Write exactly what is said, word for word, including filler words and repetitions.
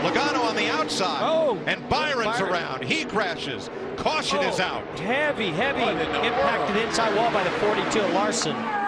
Logano on the outside. Oh, and Byron's Byron. around. He crashes. Caution oh, is out. Heavy, heavy impact to the inside wall by the forty-two of Larson.